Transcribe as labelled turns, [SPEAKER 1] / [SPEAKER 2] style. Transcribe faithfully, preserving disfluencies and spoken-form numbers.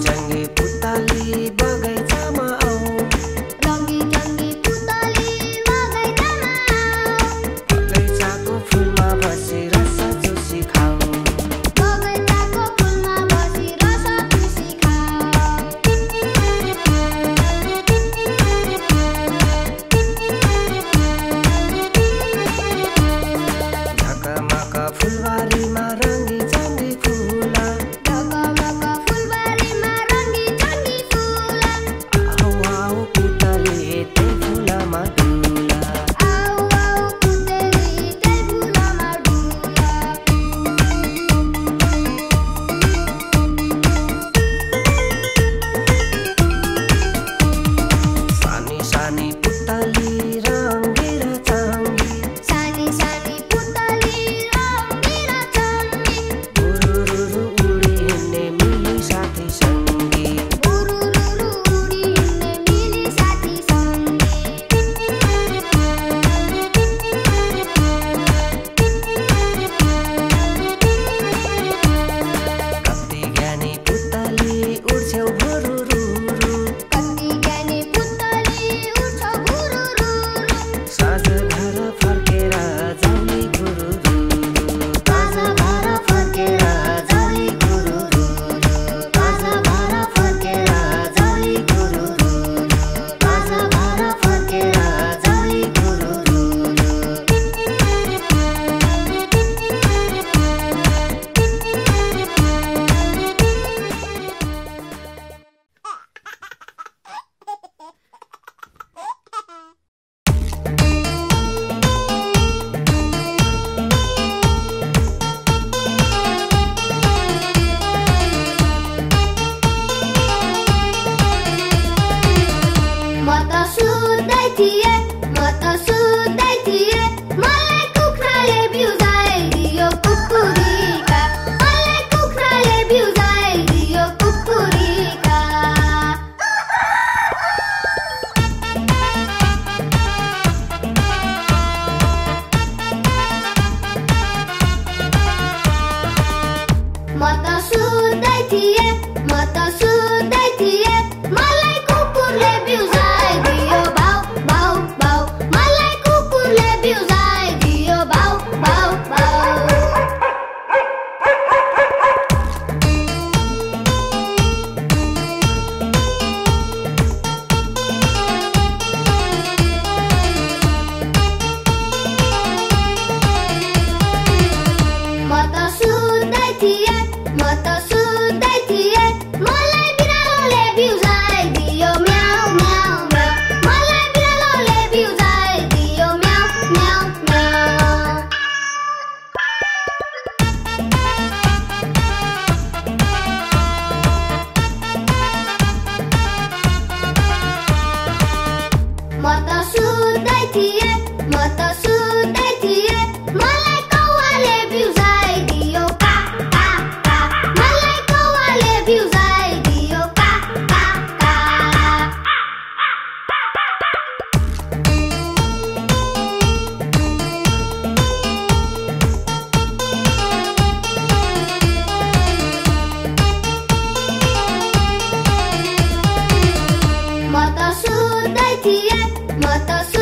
[SPEAKER 1] रङ्गी पुतली बगैँचामा आऊ,
[SPEAKER 2] रङ्गी रङ्गी पुतली बगैँचामा आऊ,
[SPEAKER 1] बगैँचाको फुलमा बसी रस चुसी खाऊ,
[SPEAKER 2] बगैँचाको फुलमा बसी रस चुसी खाऊ।
[SPEAKER 1] ढकमक फुलबारीमा रङ्गी चङ्गी फुल,
[SPEAKER 2] ढकमक फुलबारीमा रङ्गी चङ्गी फुल,
[SPEAKER 1] आऊ आऊ पुतली त्यही फुलमा डुल,
[SPEAKER 2] आऊ आऊ पुतली त्यही फुलमा डुल।
[SPEAKER 1] सानी सानी पुतली रङ्गी र चङ्गी,
[SPEAKER 2] सानी सानी पुतली रङ्गी र चङ्गी,
[SPEAKER 1] उरुरुरु उडी हिँड्ने मिली साथी सङ्गी,
[SPEAKER 2] उरुरुरु उडी हिँड्ने मिली साथी सङ्गी।
[SPEAKER 1] कति ज्ञानी पुतली उड्छौ भुरुरुरु,
[SPEAKER 2] कति ज्ञानी पुतली उड्छौ भुरुरुरु,
[SPEAKER 1] साँझ घर फर्केर जाउली गुरुरुरु,
[SPEAKER 2] साँझ घर फर्केर जाउली गुरुरुरु,
[SPEAKER 1] साँझ घर फर्केर जाउली गुरुरुरु, साँझ घर फर्केर जाउली गुरुरुरु।
[SPEAKER 2] म त सुत्दै थिएँ, म त सुत्दै थिएँ, मलाई कुखुराले बिउजाइदियो कुकुरीका, मलाई कुखुराले बिउजाइदियो कुकुरीका। म त सुत्दै थिएँ, म त सुत्दै थिएँ, मलाई कुकुरले बिउजाइदियो भाउ भाउ भाउ, मलाई कुकुरले बिउजाइदियो भाउ भाउ भाउ। म त सुत्दै थिएँ, म त सुत्दै थिएँ, मलाई बिरालोले बिउजाइदियो म्याउ म्याउ म्याउ, मलाई बिरालोले बिउजाइदियो म्याउ म्याउ म्याउ। म त सुत्दै थिएँ, म त सुत्दै थिएँ, मलाई कौवाले बिउजाइदियो का का का, मलाई कौवाले बिउजाइदियो का का का। म त सुत्दै थिएँ, म त